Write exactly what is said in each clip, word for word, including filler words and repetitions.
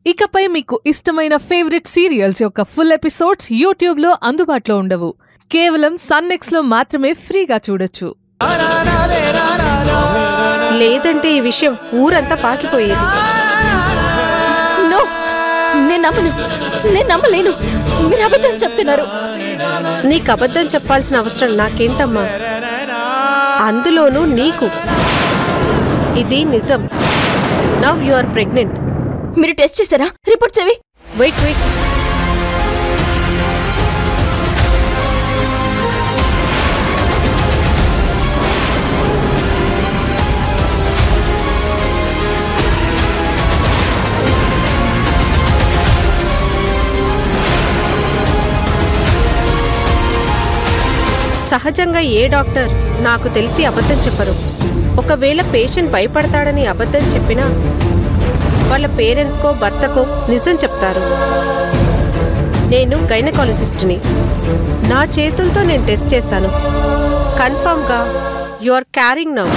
ఇకపై మీకు ఇష్టమైన ఫేవరెట్ సీరియల్స్ యొక్క ఫుల్ ఎపిసోడ్స్ యూట్యూబ్ లో అందుబాటులో ఉండవు. కేవలం సన్ నెక్స్ట్ లో మాత్రమే ఫ్రీగా చూడొచ్చు. లేదంటే ఈ విషయం ఊరంతా పాకిపోయేది. నో, నేను నమ్మను, నేను నమ్మలేను. మీరు అబద్ధం చెప్తున్నారు. నీకు అబద్ధం చెప్పాల్సిన అవసరం నాకేంటమ్మా? అందులోనూ నీకు. ఇది నిజం. Now you are pregnant. మీరు టెస్ట్ చేశారా? రిపోర్ట్స్ ఏవి? వెయిట్ వెయిట్ సహజంగా ఏ డాక్టర్ నాకు తెలిసి అబద్ధం చెప్పరు. ఒకవేళ పేషెంట్ భయపడతాడని అబద్ధం చెప్పినా వాళ్ళ పేరెంట్స్కో భర్తకో నిజం చెప్తారు. నేను గైనకాలజిస్ట్ని. నా చేతులతో నేను టెస్ట్ చేశాను. కన్ఫర్మ్గా you are carrying now.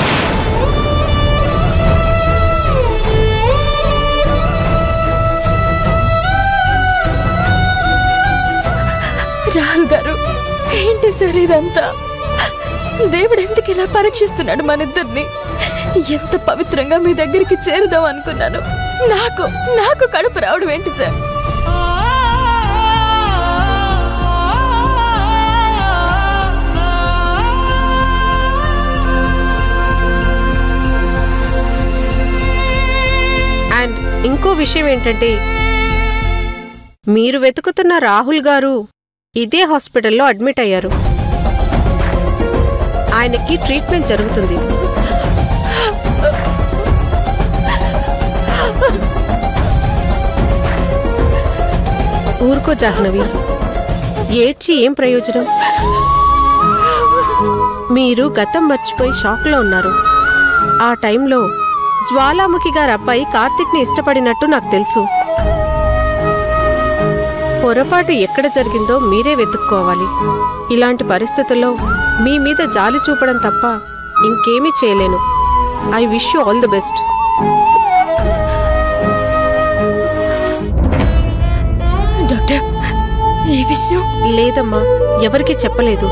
Rahul garu, ఏంటి సార్ ఇదంతా? దేవుడు ఎందుకు ఇలా పరీక్షిస్తున్నాడు మనిద్దరిని? ఎంత పవిత్రంగా మీ దగ్గరికి చేరుదాం అనుకున్నాను. నాకు నాకు కడుపు రావడం ఏంటి సార్? అండ్ ఇంకో విషయం ఏంటంటే, మీరు వెతుకుతున్న రాహుల్ గారు ఇదే హాస్పిటల్లో అడ్మిట్ అయ్యారు. ఆయనకి ట్రీట్మెంట్ జరుగుతుంది. ఊరుకో జాహ్నవి, ఏడ్చి ఏం ప్రయోజనం? మీరు గతం మర్చిపోయి షాక్లో ఉన్నారు. ఆ టైంలో జ్వాలాముఖి గారి అబ్బాయి కార్తిక్ని ఇష్టపడినట్టు నాకు తెలుసు. పొరపాటు ఎక్కడ జరిగిందో మీరే వెతుక్కోవాలి. ఇలాంటి పరిస్థితుల్లో మీ మీద జాలి చూపడం తప్ప ఇంకేమీ చేయలేను. I wish you all the best. Doctor, ఈ విషయం లేదమ్మా, ఎవరికీ చెప్పలేదు.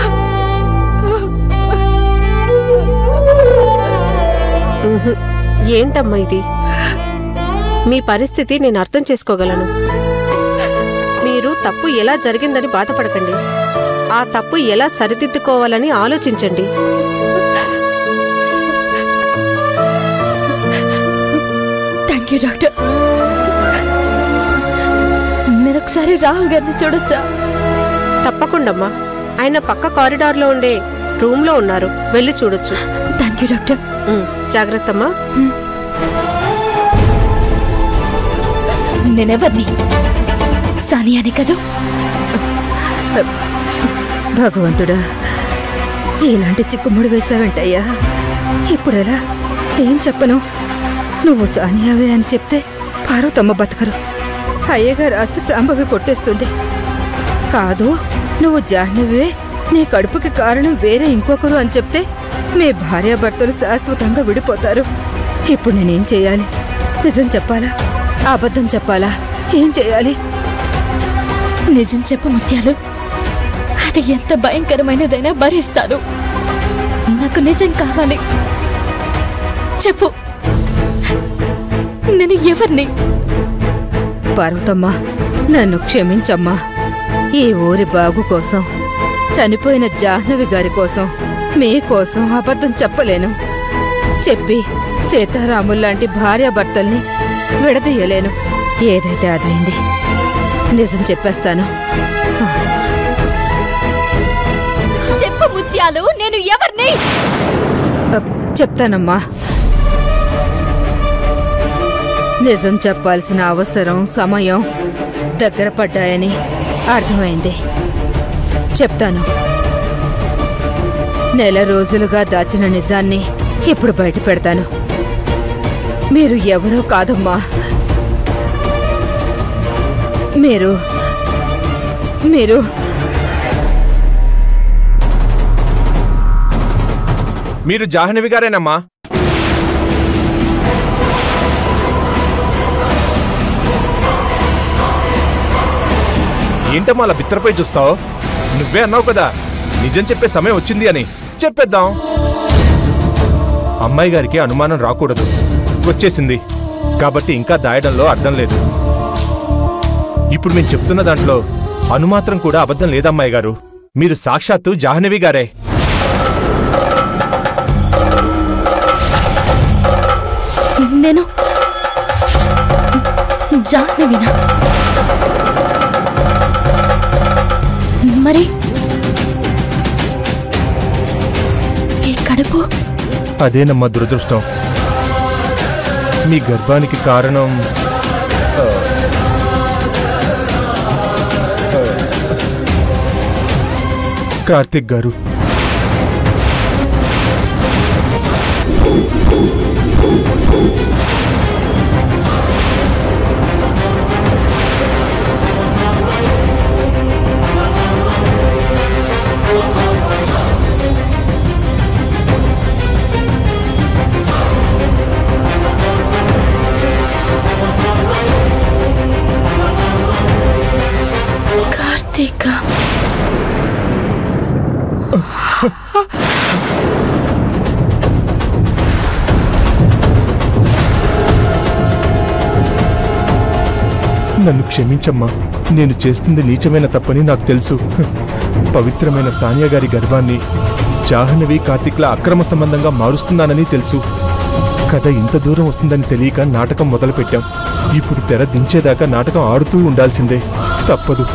ఏంటమ్మా ఇది? మీ పరిస్థితి నేను అర్థం చేసుకోగలను. మీరు తప్పు ఎలా జరిగిందని బాధపడకండి. ఆ తప్పు ఎలా సరిదిద్దుకోవాలని ఆలోచించండి. Thank you doctor. నేను ఒకసారి రాహుల్ గారిని చూడొచ్చా? తప్పకుండమ్మా. ఆయన పక్క కారిడార్లో ఉండే రూమ్లో ఉన్నారు, వెళ్ళి చూడొచ్చు. Thank you doctor. జాగ్రత్తమ్మా. నేనెవర్ని? సానియాని కదా? భగవంతుడా, ఇలాంటి చిక్కుముడి వేసావేంటయ్యా? ఇప్పుడెలా? ఏం చెప్పను? నువ్వు సానియావే అని చెప్తే పార్వతమ్మ బతకరు. అయ్యగారు ఆస్తి సాంబవి కొట్టేస్తుంది. కాదు, నువ్వు జాహ్నవే, నీ కడుపుకి కారణం వేరే ఇంకొకరు అని చెప్తే మీ భార్యాభర్తలు శాశ్వతంగా విడిపోతారు. ఇప్పుడు నేనేం చెయ్యాలి? నిజం చెప్పాలా, అబద్ధం చెప్పాలా? ఏం చెయ్యాలి? నిజం చెప్పు ముత్యాలు. అది ఎంత భయంకరమైనదైనా భరిస్తాను. నాకు నిజం కావాలి. చెప్పు, నేను ఎవరిని? పార్వతమ్మా, నన్ను క్షమించమ్మా. ఈ ఊరి బాగు కోసం, చనిపోయిన జాహ్నవి గారి కోసం, మీ కోసం అబద్ధం చెప్పలేను. చెప్పి సీతారాముల్లాంటి భార్యాభర్తల్ని విడదీయలేను. ఏదైతే అదైంది. నిజం చెప్పేస్తాను. చెప్పు ముత్యాలు, నేను ఎవరిని? చెప్తానమ్మా. నిజం చెప్పాల్సిన అవసరం, సమయం దగ్గర పడ్డాయని అర్థమైంది. చెప్తాను. నెల రోజులుగా దాచిన నిజాన్ని ఇప్పుడు బయట పెడతాను. మీరు ఎవరో కాదమ్మా. మీరు మీరు మీరు జాహ్నవి గారేనమ్మా? ఏంటమ్మా అలా బిత్తరపై చూస్తావు? నువ్వే అన్నావు కదా నిజం చెప్పే సమయం వచ్చింది అని. చెప్పేద్దాం. అమ్మాయి గారికి అనుమానం రాకూడదు, వచ్చేసింది కాబట్టి ఇంకా దాయడంలో అర్థం లేదు. ఇప్పుడు నేను చెప్తున్న దాంట్లో అనుమాత్రం కూడా అబద్ధం లేదమ్మాయి గారు. మీరు సాక్షాత్తు జాహ్నవి గారే. నేను జాహ్నవినా? మరి ఈ కడుపు? అదేనమ్మా దురదృష్టం. మీ గర్భానికి కారణం కార్తిక్ గారు. కార్తీక. నన్ను క్షమించమ్మా. నేను చేస్తుంది నీచమైన తప్పని నాకు తెలుసు. పవిత్రమైన సానియా గారి గర్భాన్ని జాహ్నవి కార్తిక్ల అక్రమ సంబంధంగా మారుస్తున్నానని తెలుసు. కథ ఇంత దూరం వస్తుందని తెలియక నాటకం మొదలుపెట్టాం. ఇప్పుడు తెర దించేదాకా నాటకం ఆడుతూ ఉండాల్సిందే, తప్పదు.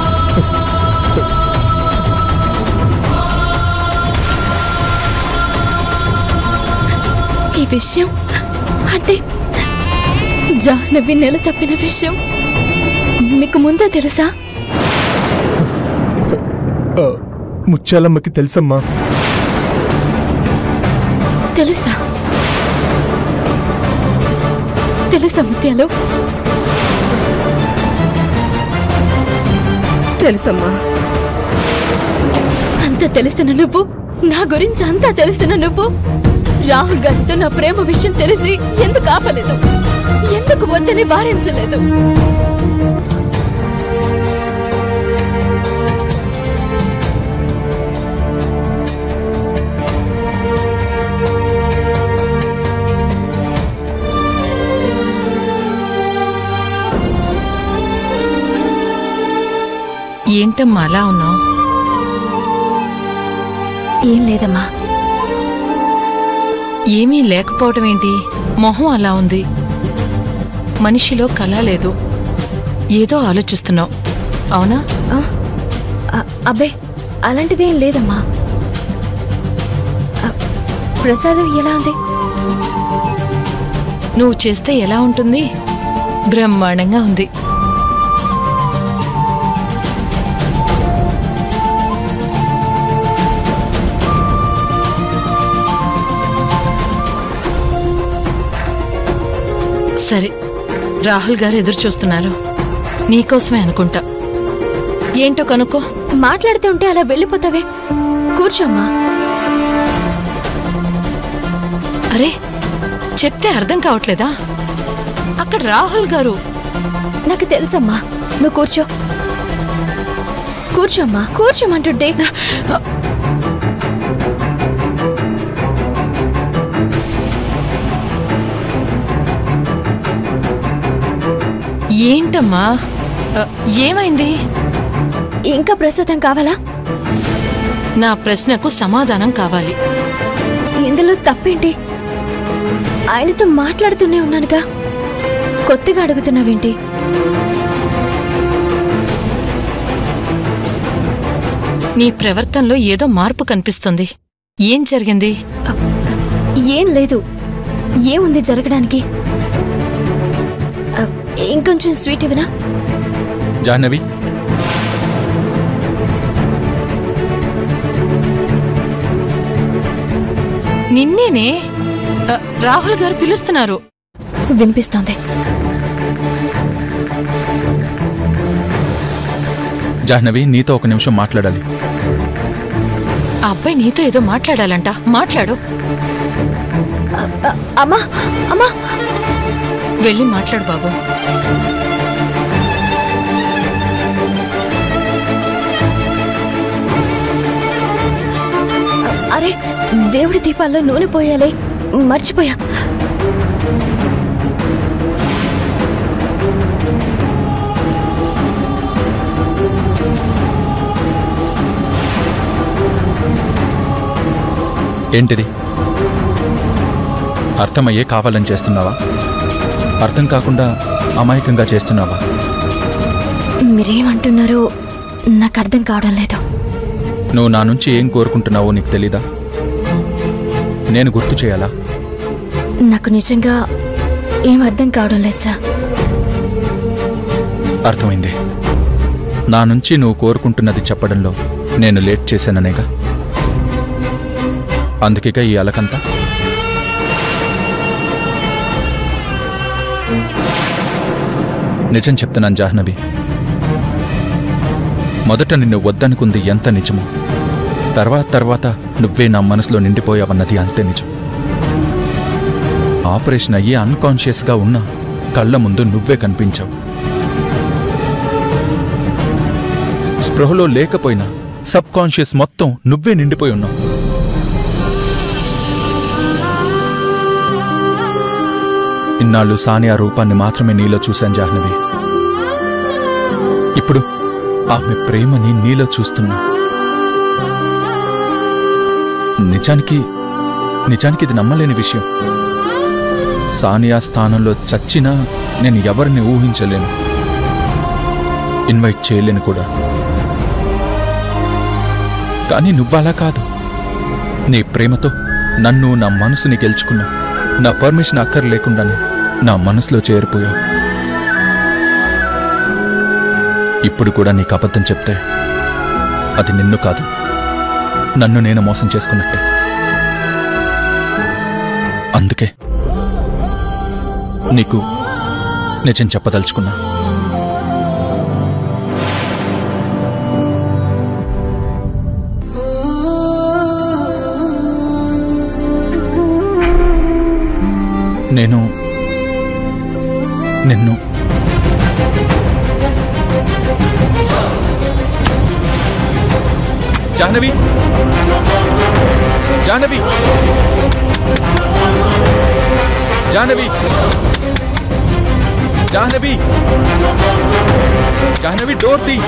ఈ విషయం అంటే జాహ్నవి నెల తప్పిన విషయం మీకు ముందే తెలుసా? ముత్యాలమ్మకి తెలుసమ్మా. తెలుసా? తెలుసా ముత్యాలు? తెలుసమ్మా. అంతా తెలిసిన నువ్వు, నా గురించి అంతా తెలిసిన నువ్వు రాహుల్ గారితో నా ప్రేమ విషయం తెలిసి ఎందుకు ఆపలేదు? ఎందుకు వద్దని వారించలేదు? ఏంటమ్మా అలా ఉన్నావు? ఏం లేదమ్మా. ఏమీ లేకపోవటం ఏంటి? మొహం అలా ఉంది. మనిషిలో కళ లేదు. ఏదో ఆలోచిస్తున్నావు, అవునా? అబ్బే అలాంటిదేం లేదమ్మా. ప్రసాదం ఎలా ఉంది? నువ్వు చేస్తే ఎలా ఉంటుంది? బ్రహ్మాండంగా ఉంది. సరే, రాహుల్ గారు ఎదురు చూస్తున్నారు. నీకోసమే అనుకుంటా. ఏంటో కనుక్కో. మాట్లాడుతూ ఉంటే అలా వెళ్ళిపోతావే. కూర్చోమ్మా. అరే, చెప్తే అర్థం కావట్లేదా? అక్కడ రాహుల్ గారు. నాకు తెలుసమ్మా, నువ్వు కూర్చో. కూర్చోమ్మా, కూర్చోమంటుంటే. ఏంటమ్మా, ఏమైంది? ఇంకా ప్రసాదం కావాలా? నా ప్రశ్నకు సమాధానం కావాలి. ఇందులో తప్పేంటి? ఆయనతో మాట్లాడుతూనే ఉన్నానుగా, కొత్తగా అడుగుతున్నావేంటి? నీ ప్రవర్తనలో ఏదో మార్పు కనిపిస్తుంది. ఏం జరిగింది? ఏం లేదు. ఏముంది జరగడానికి? ఇంకొంచెం స్వీట్ ఇవ్వనా? జాహ్నవి, నిన్నేనే. రాహుల్ గారు పిలుస్తున్నారు. వినిపిస్తోంది. జాహ్నవి, నీతో ఒక నిమిషం మాట్లాడాలి. ఆ అబ్బాయి నీతో ఏదో మాట్లాడాలంట. మాట్లాడు. అమ్మా, అమ్మా, వెళ్ళి మాట్లాడు బాబు. దేవుడి దీపాల్లో నూనె పోయాలి, మర్చిపోయా. ఏంటిది? అర్థమయ్యే కావాలని చేస్తున్నావా? అర్థం కాకుండా అమాయకంగా చేస్తున్నావా? మీరేమంటున్నారో నాకు అర్థం కావడం లేదు. నువ్వు నా నుంచి ఏం కోరుకుంటున్నావో నీకు తెలీదా? నేను గుర్తు చేయాలా? నాకు నిజంగా ఏం అర్థం కావడం లేదు సార్. అర్థమైంది. నా నుంచి నువ్వు కోరుకుంటున్నది చెప్పడంలో నేను లేట్ చేశాననేగా. అందుకేగా ఈ అలకంతా. నిజం చెప్తున్నాను జాహ్నవి, మొదట నిన్ను వద్దనుకుంది ఎంత నిజమో, తర్వాత తర్వాత నువ్వే నా మనసులో నిండిపోయావన్నది అంతే నిజం. ఆపరేషన్ అయ్యి అన్కాన్షియస్గా ఉన్నా కళ్ళ ముందు నువ్వే కనిపించావు. స్పృహలో లేకపోయినా సబ్ కాన్షియస్ మొత్తం నువ్వే నిండిపోయి ఉన్నావు. ఇన్నాళ్ళు సానియా రూపాన్ని మాత్రమే నీలో చూశాను జాహ్నవి. ఇప్పుడు ఆమె ప్రేమని నీలో చూస్తున్నా. నిజానికి నిజానికి ఇది నమ్మలేని విషయం. సానియా స్థానంలో చచ్చినా నేను ఎవరిని ఊహించలేను, ఇన్వైట్ చేయలేను కూడా. కానీ నువ్వలా కాదు. నీ ప్రేమతో నన్ను, నా మనసుని గెలుచుకున్నావు. నా పర్మిషన్ అక్కర్లేకుండానే నా మనసులో చేరిపోయావు. ఇప్పుడు కూడా నీకు అబద్ధం చెప్తే అది నిన్ను కాదు, నన్ను నేను మోసం చేసుకున్నట్టే. అందుకే నీకు నిజం చెప్పదలుచుకున్నా. నేను నిన్ను జాహ్నవి జాహ్నవి జాహ్నవి జాహ్నవి జాహ్నవి డోర్ తీ.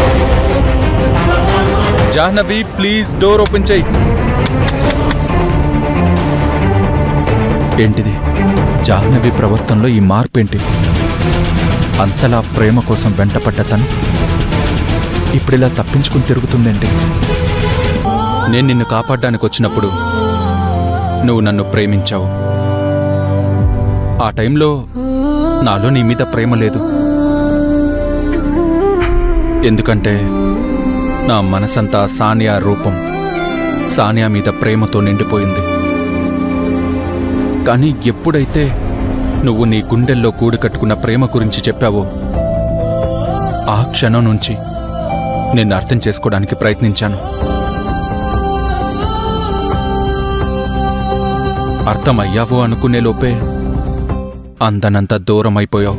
జాహ్నవి ప్లీజ్ డోర్ ఓపెన్ చేయి. ఏంటిది? జాహ్నవి ప్రవర్తనలో ఈ మార్పేంటి? అంతలా ప్రేమ కోసం వెంటపడ్డ తను ఇప్పుడిలా తప్పించుకుని తిరుగుతుందేంటి? నేను నిన్ను కాపాడడానికి వచ్చినప్పుడు నువ్వు నన్ను ప్రేమించావు. ఆ టైంలో నాలో నీ మీద ప్రేమ లేదు. ఎందుకంటే నా మనసంతా సానియా రూపం, సానియా మీద ప్రేమతో నిండిపోయింది. కానీ ఎప్పుడైతే నువ్వు నీ గుండెల్లో కూడు కట్టుకున్న ప్రేమ గురించి చెప్పావో ఆ క్షణం నుంచి నిన్ను అర్థం చేసుకోవడానికి ప్రయత్నించాను. అర్థమయ్యావు అనుకునే లోపే అందనంత దూరం అయిపోయావు.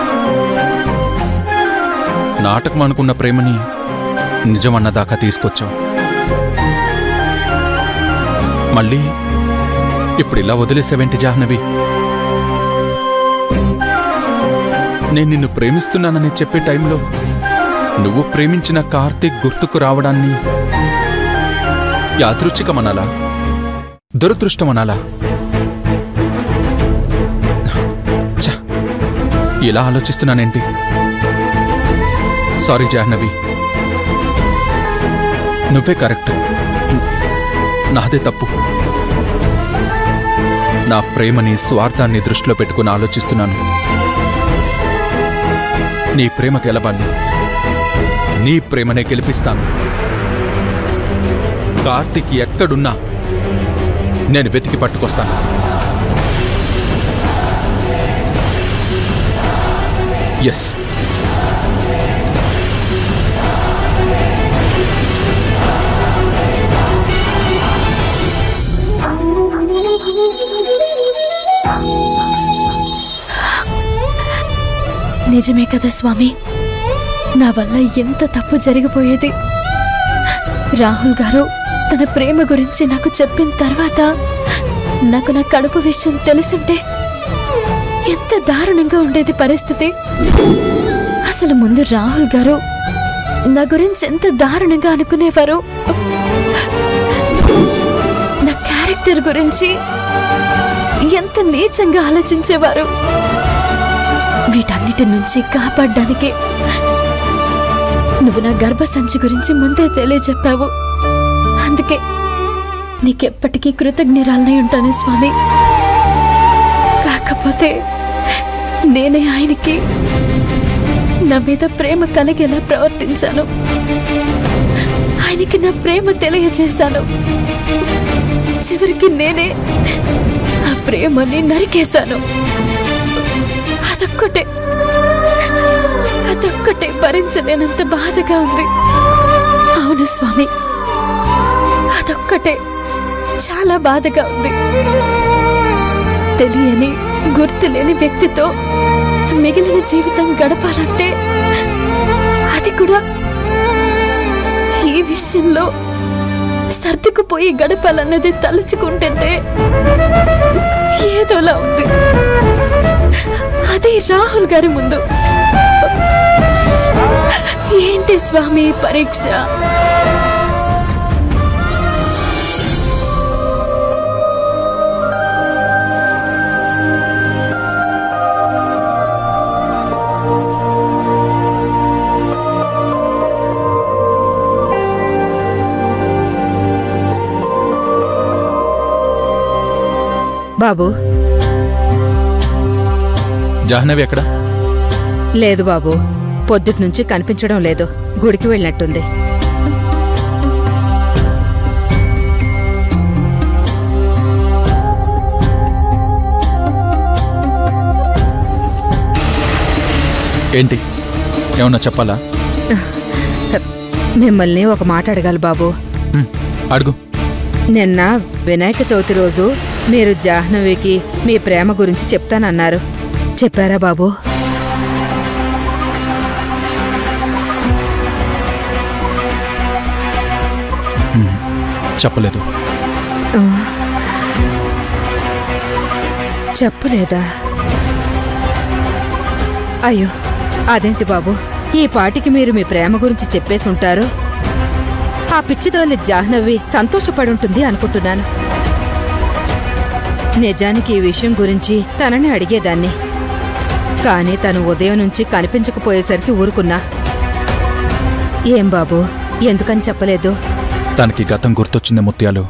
నాటకం అనుకున్న ప్రేమని నిజమన్నదాకా తీసుకొచ్చావు. మళ్ళీ ఇప్పుడు ఇలా వదిలేసావేంటి జాహ్నవి? నేను నిన్ను ప్రేమిస్తున్నానని చెప్పే టైంలో నువ్వు ప్రేమించిన కార్తీక్ గుర్తుకు రావడాన్ని యాదృచ్ఛికమనాలా, దురదృష్టమనాలా? ఛ, ఇలా ఆలోచిస్తున్నానేంటి? సారీ జాహ్నవి, నువ్వే కరెక్ట్, నాదే తప్పు. నా ప్రేమని, స్వార్థాన్ని దృష్టిలో పెట్టుకుని ఆలోచిస్తున్నాను. నీ ప్రేమ గెలవాలి, నీ ప్రేమనే గెలిపిస్తాను. కార్తీక్ ఎక్కడున్నా నేను వెతికి పట్టుకొస్తాను. ఎస్, నిజమే కదా స్వామి, నా వల్ల ఎంత తప్పు జరిగిపోయేది. రాహుల్ గారు తన ప్రేమ గురించి నాకు చెప్పిన తర్వాత నాకు నా కడుపు విషయం తెలిసింటే ఎంత దారుణంగా ఉండేది పరిస్థితి. అసలు ముందు రాహుల్ గారు నా గురించి ఎంత దారుణంగా అనుకునేవారు, నా క్యారెక్టర్ గురించి ఎంత నీచంగా ఆలోచించేవారు. వీటన్నిటి నుంచి కాపాడడానికి నువ్వు నా గర్భసంచి గురించి ముందే తెలియజెప్పావు. అందుకే నీకెప్పటికీ కృతజ్ఞరాలనై ఉంటాను స్వామి. కాకపోతే నేనే ఆయనకి నా మీద ప్రేమ కలిగేలా ప్రవర్తించాను. ఆయనకి నా ప్రేమ తెలియజేశాను. చివరికి నేనే ఆ ప్రేమని నరికేశాను. అదొక్కటే అదొక్కటే భరించలేనంత బాధగా ఉంది. అవును స్వామి, అదొక్కటే చాలా బాధగా ఉంది. తెలియని గుర్తులేని వ్యక్తితో మిగిలిన జీవితం గడపాలంటే, అది కూడా ఈ విషయంలో సర్దుకుపోయి గడపాలన్నది తలుచుకుంటుంటే ఏదోలా ఉంది. అదే రాహుల్ గారి ముందు. ఏంటి స్వామి పరీక్ష? బాబు, జాహ్నవి ఎక్కడ? లేదు బాబు, పొద్దుటి నుంచి కనిపించడం లేదు. గుడికి వెళ్ళినట్టుంది. ఏంటి, ఏమన్నా చెప్పాలా? మిమ్మల్ని ఒక మాట అడగాలి బాబు. హ్మ్, అడుగు. నిన్న వినాయక చవితి రోజు మీరు జాహ్నవికి మీ ప్రేమ గురించి చెప్తానన్నారు. చెప్పారా బాబు? హ్మ్, చెప్పలేదు. ఆ, చెప్పలేదా? అయ్యో, అదేంటి బాబు, ఈ పాటికి మీరు మీ ప్రేమ గురించి చెప్పేసి ఉంటారు. ఆ పిచ్చితోలి జాహ్నవి సంతోషపడుంటుంది అనుకుంటున్నాను. నిజానికి ఈ విషయం గురించి తనని అడిగేదాన్ని, కానీ తను ఉదయం నుంచి కనిపించకపోయేసరికి ఊరుకున్నా. ఏం బాబు, ఎందుకని చెప్పలేదు? తనకి గతం గుర్తొచ్చింది ముత్యాలు.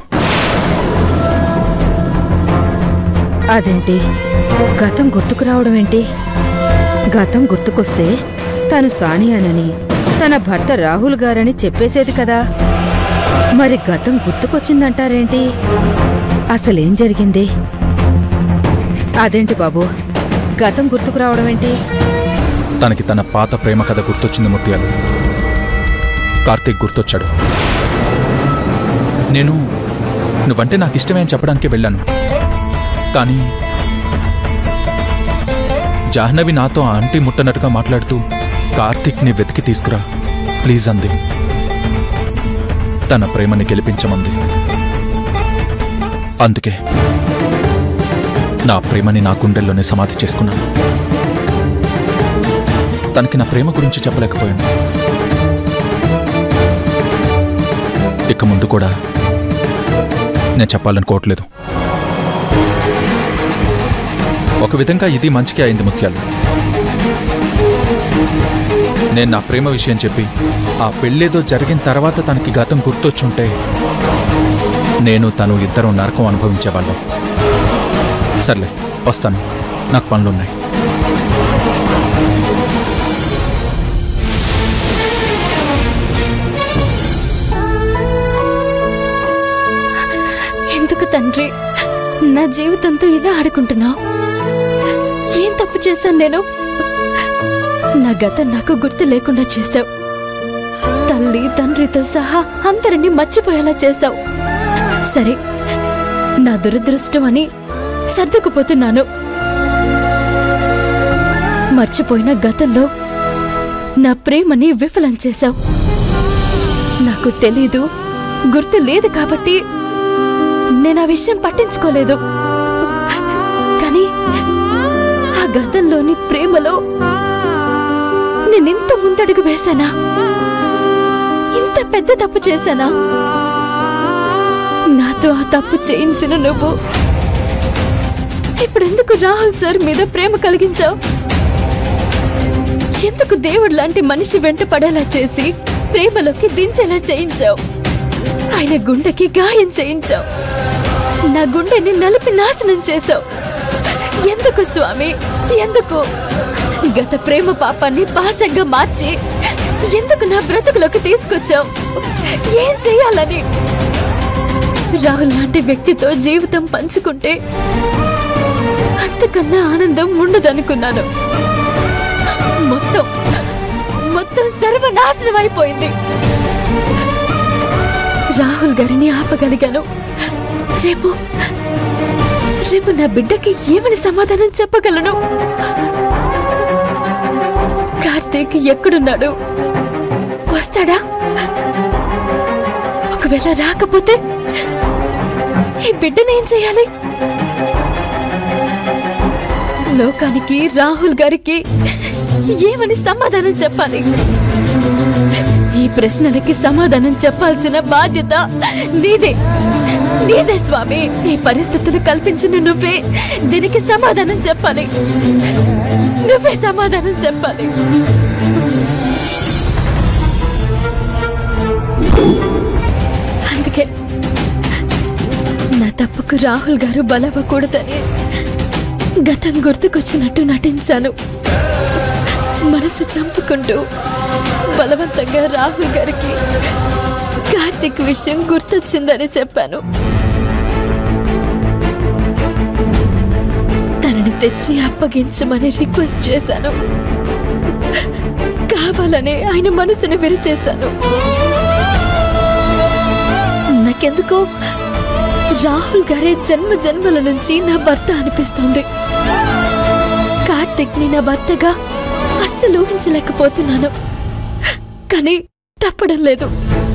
అదేంటి, గతం గుర్తుకు రావడం ఏంటి? గతం గుర్తుకొస్తే తను సానియానని, తన భర్త రాహుల్ గారని చెప్పేసేది కదా. మరి గతం గుర్తుకొచ్చిందంటారేంటి? అసలేం జరిగింది? అదేంటి బాబు, గతం గుర్తుకు రావడం ఏంటి? తనకి తన పాత ప్రేమ కథ గుర్తొచ్చింది ముత్యాలు. కార్తీక్ గుర్తొచ్చాడు. నేను నువ్వంటే నాకు ఇష్టమే అని చెప్పడానికి వెళ్ళాను, కానీ జాహ్నవి నాతో ఆంటీ ముట్టనట్టుగా మాట్లాడుతూ కార్తీక్ని వెతికి తీసుకురా ప్లీజ్ అంది. తన ప్రేమని గెలిపించమంది. అందుకే నా ప్రేమని నా గుండెల్లోనే సమాధి చేసుకున్నాను. తనకి నా ప్రేమ గురించి చెప్పలేకపోయాను. ఇక ముందు కూడా నేను చెప్పాలనుకోవట్లేదు. ఒక విధంగా ఇది మంచికే అయింది ముత్యాలు. నేను నా ప్రేమ విషయం చెప్పి ఆ పెళ్ళేదో జరిగిన తర్వాత తనకి గతం గుర్తొచ్చుంటే నేను తను ఇద్దరం నరకం అనుభవించేవాళ్ళం. సర్లే, వస్తాను, నాకు పనులున్నాయి. ఎందుకు తండ్రి నా జీవితంతో ఇలా ఆడుకుంటున్నావు? ఏం తప్పు చేశాను నేను? నా గతం నాకు గుర్తు లేకుండా చేశావు. తల్లి తండ్రితో సహా అందరినీ మర్చిపోయేలా చేశావు. సరే, నా దురదృష్టం అని సర్దుకుపోతున్నాను. మర్చిపోయిన గతంలో నా ప్రేమని విఫలం చేశావు. నాకు తెలీదు, గుర్తు లేదు కాబట్టి నేను ఆ విషయం పట్టించుకోలేదు. కానీ ఆ గతంలోని ప్రేమలో నేనింత ముందడుగు వేశానా? ఇంత పెద్ద తప్పు చేశానా? నాతో ఆ తప్పు చేయించిన నువ్వు ఇప్పుడెందుకు రాహుల్ సార్ మీద ప్రేమ కలిగించావు? ఎందుకు దేవుడు లాంటి మనిషి వెంట పడేలా చేసి ప్రేమలోకి దించేలా చేయించావు? ఆయన గుండెకి గాయం చేయించావు. నా గుండెని నలిపి నాశనం చేశావు. ఎందుకు స్వామి? ఎందుకు? గత ప్రేమ పాపాన్ని పాసంగా మార్చి ఎందుకు నా బ్రతుకులోకి తీసుకొచ్చావు? ఏం చెయ్యాలని? రాహుల్ లాంటి వ్యక్తితో జీవితం పంచుకుంటే అంతకన్నా ఆనందం ఉండదనుకున్నాను. మొత్తం మొత్తం సర్వనాశనం అయిపోయింది. రాహుల్ గారిని ఆపగలిగాను. రేపు రేపు నా బిడ్డకి ఏమని సమాధానం చెప్పగలను? కార్తీక్ ఎక్కడున్నాడు? వస్తాడా? ఒకవేళ రాకపోతే ఈ బిడ్డనేం చేయాలి? లోకానికి రాహుల్ గారికి ఏమని సమాధానం చెప్పాలి? ఈ ప్రశ్నలకి సమాధానం చెప్పాల్సిన బాధ్యత నీదే నీదే స్వామి. ఈ పరిస్థితులు కల్పించిన నువ్వే దీనికి సమాధానం చెప్పాలి. నువ్వే సమాధానం చెప్పాలి. అందుకే నా తప్పుకు రాహుల్ గారు బలవ్వకూడదని గతం గుర్తుకొచ్చినట్టు నటించాను. మనసు చంపుకుంటూ బలవంతంగా రాహుల్ గారికి కార్తీక్ విషయం గుర్తొచ్చిందని చెప్పాను. తనని తెచ్చి అప్పగించమని రిక్వెస్ట్ చేశాను. కావాలనే ఆయన మనసును విరిచేశాను. నాకెందుకో రాహుల్ గారే జన్మ జన్మల నుంచి నా భర్త అనిపిస్తోంది. కార్తీక్ ని నా భర్తగా అస్సలు ఊహించలేకపోతున్నాను. కానీ తప్పడం లేదు.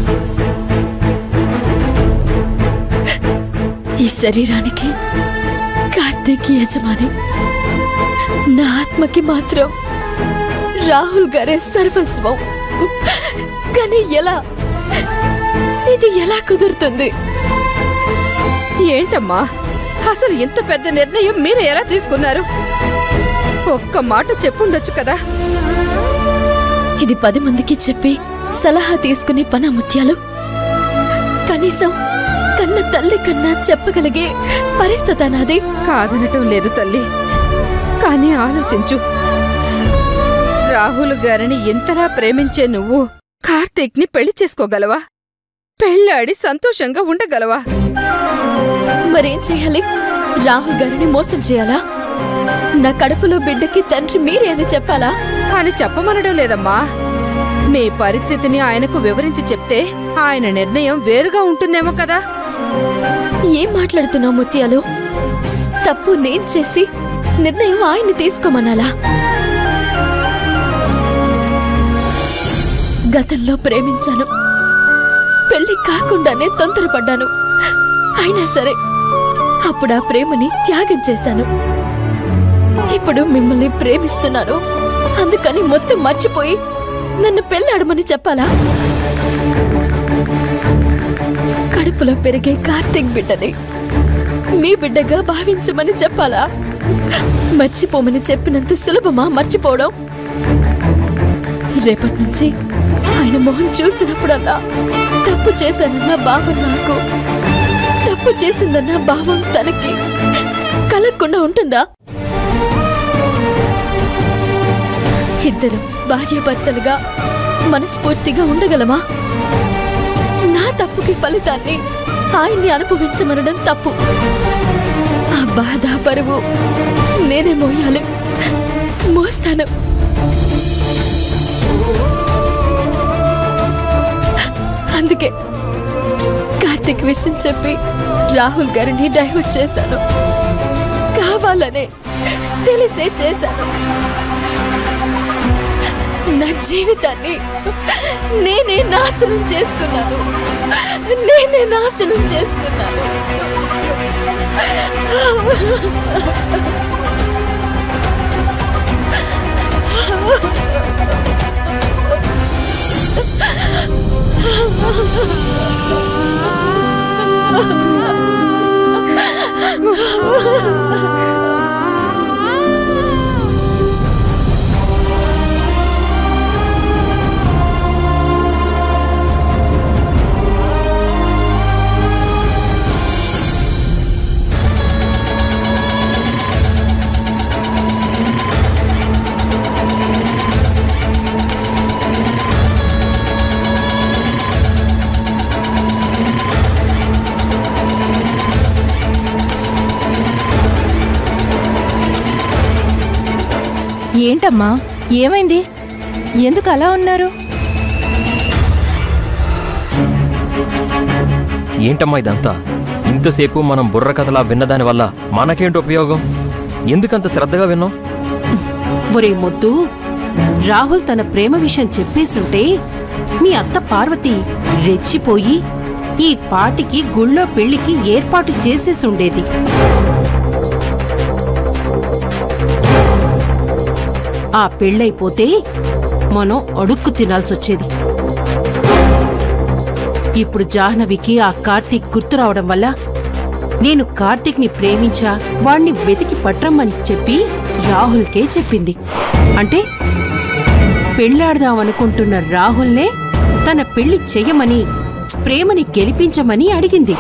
ఈ శరీరానికి కార్తీక్ యజమాని, నా ఆత్మకి మాత్రం రాహుల్ గారే సర్వస్వం. కానీ ఎలా? ఇది ఎలా కుదురుతుంది? ఏంటమ్మా, అసలు ఇంత పెద్ద నిర్ణయం మీరు ఎలా తీసుకున్నారు? ఒక్క మాట చెప్పుండొచ్చు కదా. ఇది పది మందికి చెప్పి సలహా తీసుకునే పని ముత్యాలు. కనీసం కన్న తల్లి కన్నా చెప్పగలిగే పరిస్థితి నాది. కాదనటం లేదు తల్లి, కానీ ఆలోచించు. రాహుల్ గారిని ఇంతలా ప్రేమించే నువ్వు కార్తీక్ ని పెళ్లి చేసుకోగలవా? పెళ్ళాడి సంతోషంగా ఉండగలవా? మరేం చేయాలి? రాహుల్ గారిని మోసం చేయాలా? నా కడుపులో బిడ్డకి తండ్రి మీరే అని చెప్పాలా? అని చెప్పమనడం లేదమ్మా. మీ పరిస్థితిని ఆయనకు వివరించి చెప్తే ఆయన నిర్ణయం వేరుగా ఉంటుందేమో కదా. ఏం మాట్లాడుతున్నావు ముత్యాలు? తప్పు నేను చేసి నిర్ణయం ఆయన్ని తీసుకోమనాలా? గతంలో ప్రేమించాను, పెళ్లి కాకుండానే తొందరపడ్డాను. అయినా సరే అప్పుడు ఆ ప్రేమని త్యాగం చేశాను. ఇప్పుడు మిమ్మల్ని ప్రేమిస్తున్నాను, అందుకని మొత్తం మర్చిపోయి నన్ను పెళ్ళాడమని చెప్పాలా? కడుపులో పెరిగే కార్తీక్ బిడ్డని మీ బిడ్డగా భావించమని చెప్పాలా? మర్చిపోమని చెప్పినంత సులభమా మర్చిపోవడం? రేపటి నుంచి ఆయన మొహం చూసినప్పుడల్లా తప్పు చేశానన్న భావం నాకు, తప్పు చేసిందన్న భావం తనకి కలగకుండా ఉంటుందా? ఇద్దరం భార్యాభర్తలుగా మనస్ఫూర్తిగా ఉండగలమా? నా తప్పుకి ఫలితాన్ని ఆయన్ని అనుభవించమనడం తప్పు. ఆ బాధ పరువు నేనే మోయాలి, మోస్తాను. అందుకే కార్తీక్ విషయం చెప్పి రాహుల్ గారిని డైవర్ట్ చేశాను. కావాలనే తెలిసే చేశాను. నా జీవితాన్ని నేనే నాశనం చేసుకున్నాను నేనే నాశనం చేసుకున్నాను ఏంటమ్మా ఏమైంది ఎందుకు అలా ఉన్నారు ఏంటమ్మా ఇదంతా ఇంతసేపు మనం బుర్ర కథలా విన్నదాని వల్ల మనకేంటి ఉపయోగం ఎందుకంత శ్రద్ధగా విన్నాం ఒరే మొద్దు రాహుల్ తన ప్రేమ విషయం చెప్పేసుంటే మీ అత్త పార్వతి రెచ్చిపోయి ఈ పాటికి గుళ్ళో పెళ్లికి ఏర్పాటు చేసేసుండేది ఆ పెళ్ళైపోతే మనం అడుక్కు తినాల్సొచ్చేది ఇప్పుడు జాహ్నవికి ఆ కార్తీక్ గుర్తు రావడం వల్ల నేను కార్తీక్ని ప్రేమించా వాణ్ణి వెతికి పట్రమ్మని చెప్పి రాహుల్కే చెప్పింది అంటే పెళ్లాడదామనుకుంటున్న రాహుల్నే తన పెళ్లి చెయ్యమని ప్రేమని గెలిపించమని అడిగింది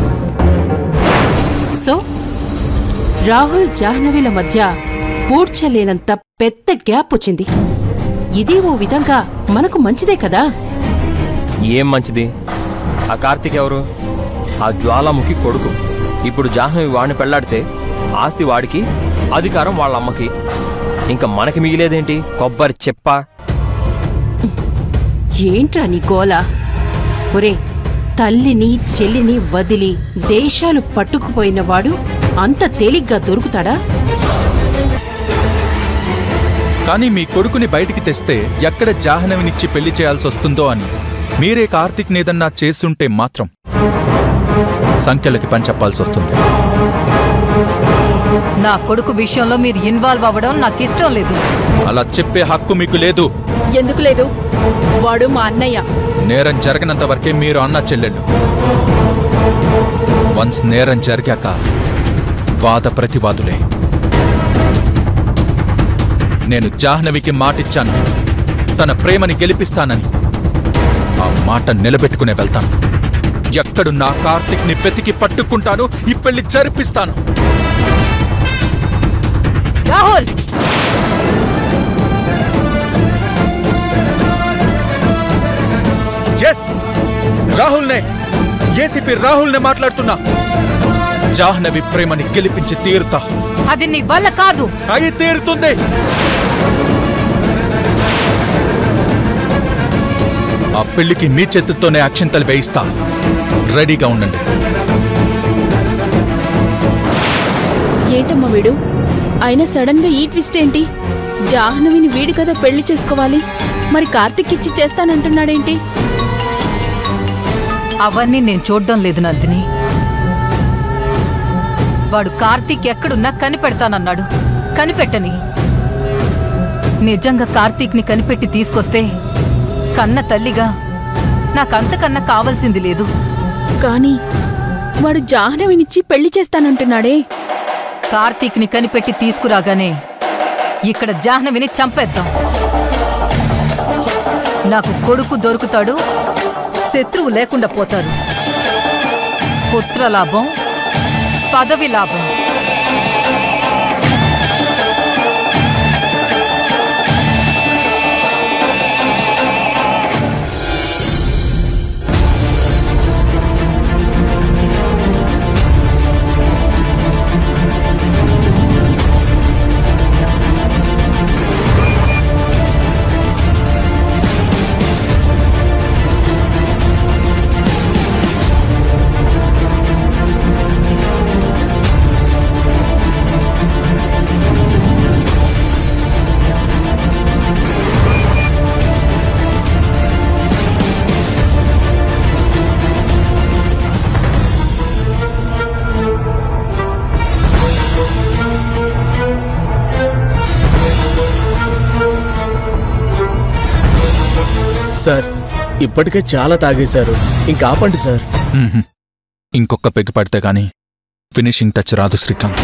సో రాహుల్ జాహ్నవిల మధ్య పూడ్చలేనంత పెద్ద గ్యాప్ వచ్చింది ఇది ఓ విధంగా మనకు మంచిదే కదా ఏం మంచిది ఆ కార్తీక్ ఎవరు ఆ జ్వాలాముఖి కొడుకు ఇప్పుడు జాహ్నవి వాడిని పెళ్లాడితే ఆస్తి వాడికి అధికారం వాళ్ళ అమ్మకి ఇంకా మనకి మిగిలేదేంటి కొబ్బరి చెప్ప ఏంట్రా నీ గోల ఒరే తల్లిని చెల్లిని వదిలి దేశాలు పట్టుకుపోయినవాడు అంత తేలిగ్గా దొరుకుతాడా కానీ మీ కొడుకుని బయటికి తెస్తే ఎక్కడ జాహ్నవినిచ్చి పెళ్లి చేయాల్సి వస్తుందో అని మీరే కార్తీక్ ఏదన్నా చేసుంటే మాత్రం సంఖ్యలకి పని చెప్పాల్సి వస్తుంది నా కొడుకు విషయంలో మీరు ఇన్వాల్వ్ అవ్వడం నాకు ఇష్టం లేదు అలా చెప్పే హక్కు మీకు లేదు ఎందుకు లేదు వాడు మా అన్నయ్య నేరం జరగనంత వరకే మీరు అన్న చెల్లెళ్ళు వన్స్ నేరం జరిగాక వాద ప్రతివాదులే నేను జాహ్నవికి మాటిచ్చాను తన ప్రేమని గెలిపిస్తానని ఆ మాట నిలబెట్టుకునే వెళ్తాను ఎక్కడున్నా కార్తీక్ ని వెతికి పట్టుకుంటాను ఈ పెళ్లి జరిపిస్తాను రాహుల్ ఎస్ రాహుల్నే ఏసీపీ రాహుల్నే మాట్లాడుతున్నా జాహ్నవి ప్రేమని గెలిపించి తీరుతా అది నీ వల్ల కాదు అయి తీరుతుంది ఆ పెళ్లికి మీ చేతులతోనే అక్షింతలు వేయిస్తా రెడీగా ఉండండి ఏంటమ్మా వీడు అయినా సడన్ గా ఈ ట్విస్ట్ ఏంటి జాహ్నవిని వీడి కదా పెళ్లి చేసుకోవాలి మరి కార్తీక్ ఇచ్చి చేస్తానంటున్నాడేంటి అవన్నీ నేను చూడ్డం లేదు నందిని వాడు కార్తీక్ ఎక్కడున్నా కనిపెడతానన్నాడు కనిపెట్టని నిజంగా కార్తీక్ని కనిపెట్టి తీసుకొస్తే కన్న తల్లిగా నాకంతకన్నా కావాల్సింది లేదు కానీ వాడు జాహ్నవినిచ్చి పెళ్లి చేస్తానంటున్నాడే కార్తీక్ని కనిపెట్టి తీసుకురాగానే ఇక్కడ జాహ్నవిని చంపేద్దాం నాకు కొడుకు దొరుకుతాడు శత్రువు లేకుండా పోతారు పుత్ర లాభం పదవి లాభం సార్ ఇప్పటికే చాలా తాగేశారు, ఇంకా ఆపండి సార్. మ్మ్హ్మ్. ఇంకొక పెగ్గు పడితే గాని ఫినిషింగ్ టచ్ రాదు శ్రీకాంత్.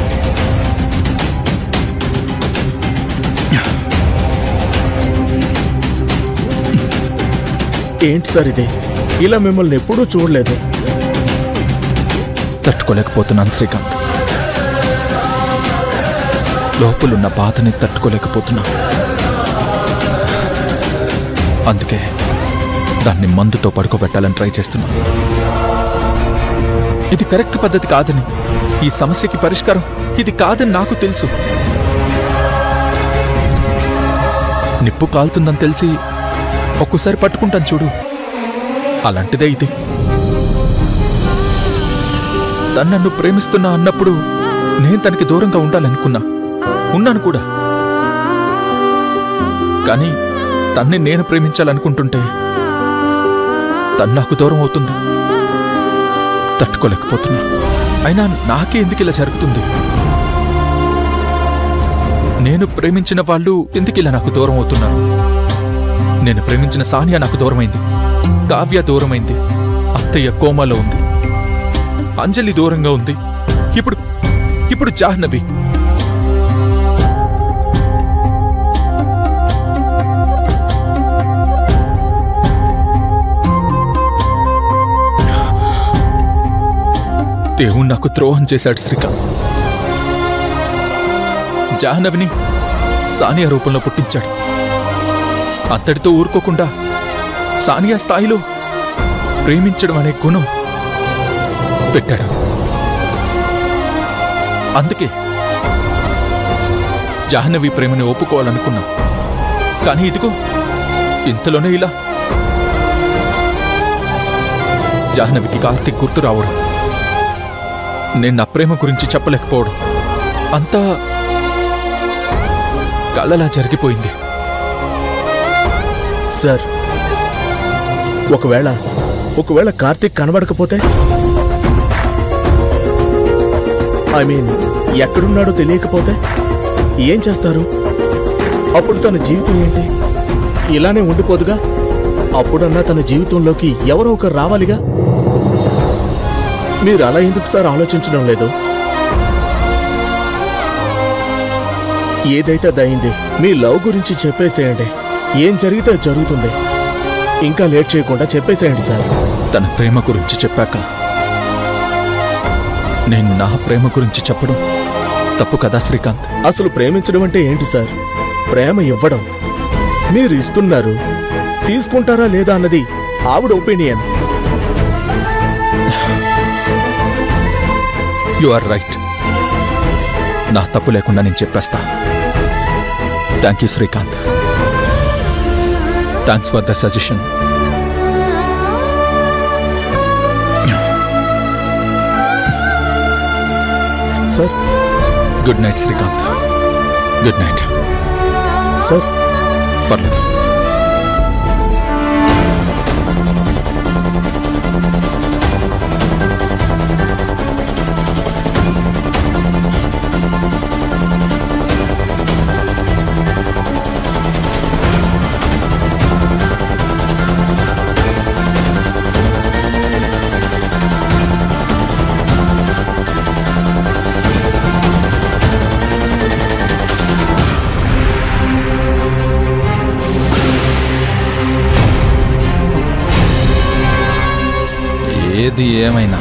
ఏంటి సార్ ఇది? ఇలా మిమ్మల్ని ఎప్పుడూ చూడలేదు. తట్టుకోలేకపోతున్నాను శ్రీకాంత్. లోపలున్న బాధని తట్టుకోలేకపోతున్నా. అందుకే దాన్ని మందుతో పడుకోబెట్టాలని ట్రై చేస్తున్నా. ఇది కరెక్ట్ పద్ధతి కాదని, ఈ సమస్యకి పరిష్కారం ఇది కాదని నాకు తెలుసు. నిప్పు కాలుతుందని తెలిసి ఒక్కోసారి పట్టుకుంటాను చూడు, అలాంటిదే ఇది. తను నన్ను ప్రేమిస్తున్నా అన్నప్పుడు నేను తనకి దూరంగా ఉండాలనుకున్నా, ఉన్నాను కూడా. కానీ తన్ని నేను ప్రేమించాలనుకుంటుంటే తను నాకు దూరం అవుతుంది. తట్టుకోలేకపోతున్నా. అయినా నాకే ఎందుకు ఇలా జరుగుతుంది? నేను ప్రేమించిన వాళ్ళు ఎందుకు ఇలా నాకు దూరం అవుతున్నారు? నేను ప్రేమించిన సానియా నాకు దూరమైంది, కావ్య దూరమైంది, అత్తయ్య కోమాలో ఉంది, అంజలి దూరంగా ఉంది, ఇప్పుడు ఇప్పుడు జాహ్నవి. దేవుడు నాకు ద్రోహం చేశాడు శ్రీకాంత్. జాహ్నవిని సానియా రూపంలో పుట్టించాడు. అంతటితో ఊరుకోకుండా సానియా స్థాయిలో ప్రేమించడం అనే గుణం పెట్టాడు. అందుకే జాహ్నవి ప్రేమని ఒప్పుకోవాలనుకున్నా. కానీ ఇదిగో ఇంతలోనే ఇలా. జాహ్నవికి కార్తీక్ గుర్తు రావడం, నేను నా ప్రేమ గురించి చెప్పలేకపోవడం, అంతా కలలా జరిగిపోయింది. సార్ ఒకవేళ ఒకవేళ కార్తీక్ కనబడకపోతే, ఐ మీన్ ఎక్కడున్నాడో తెలియకపోతే ఏం చేస్తారు? అప్పుడు తన జీవితం ఏంటి? ఇలానే ఉండిపోదుగా. అప్పుడన్నా తన జీవితంలోకి ఎవరో ఒకరు రావాలిగా. మీరు అలా ఎందుకు సార్ ఆలోచించడం లేదు? ఏదైతే అదయింది. మీ లవ్ గురించి చెప్పేసేయండి. ఏం జరిగితే జరుగుతుంది. ఇంకా లేట్ చేయకుండా చెప్పేసేయండి సార్. తన ప్రేమ గురించి చెప్పాక నేను నా ప్రేమ గురించి చెప్పడం తప్పు కదా శ్రీకాంత్? అసలు ప్రేమించడం అంటే ఏంటి సార్? ప్రేమ ఇవ్వడం. మీరు ఇస్తున్నారు, తీసుకుంటారా లేదా అన్నది ఆవిడ ఒపీనియన్. You are right. నా తప్పు లేకుండా నేను చెప్పేస్తా. Thank you Srikanth. Thanks for the suggestion. Sir good night Srikanth. Good night sir. పర్లేదు. ఏది ఏమైనా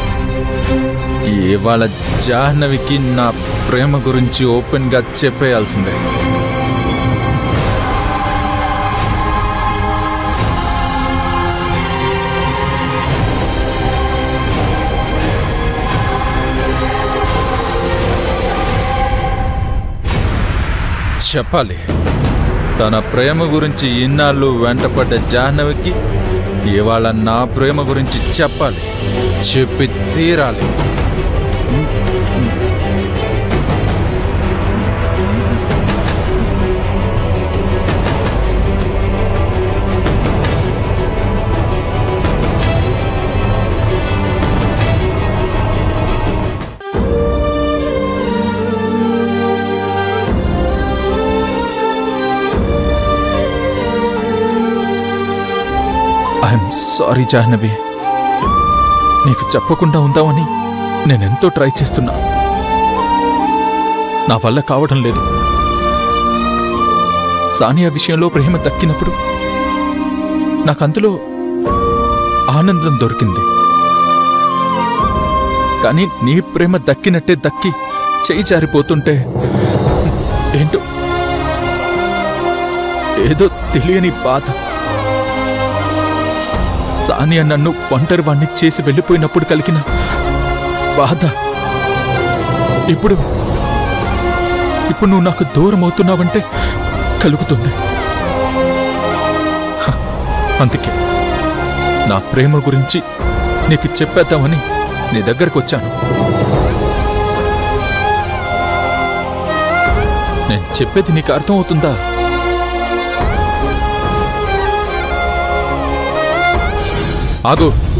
ఇవాళ జాహ్నవికి నా ప్రేమ గురించి ఓపెన్ గా చెప్పేయాల్సిందే. చెప్పాలి. తన ప్రేమ గురించి ఇన్నాళ్ళు వెంటపడ్డ జాహ్నవికి ఇవాళ నా ప్రేమ గురించి చెప్పాలి. చెప్పి తీరాలి. I'm sorry Jahnavi. నీకు చెప్పకుండా ఉందామని నేనెంతో ట్రై చేస్తున్నా. నా వల్ల కావడం లేదు. సానియా విషయంలో ప్రేమ దక్కినప్పుడు నాకందులో ఆనందం దొరికింది. కానీ నీ ప్రేమ దక్కినట్టే దక్కి చేయి జారిపోతుంటే ఏంటో ఏదో తెలియని బాధ. సానియా నన్ను ఒంటరి వాణ్ణి చేసి వెళ్ళిపోయినప్పుడు కలిగిన బాధ ఇప్పుడు ఇప్పుడు నువ్వు నాకు దూరం అవుతున్నావంటే కలుగుతుంది. అందుకే నా ప్రేమ గురించి నీకు చెప్పేద్దామని నీ దగ్గరకు వచ్చాను. నేను చెప్పేది నీకు అర్థం అవుతుందా? ఆగు.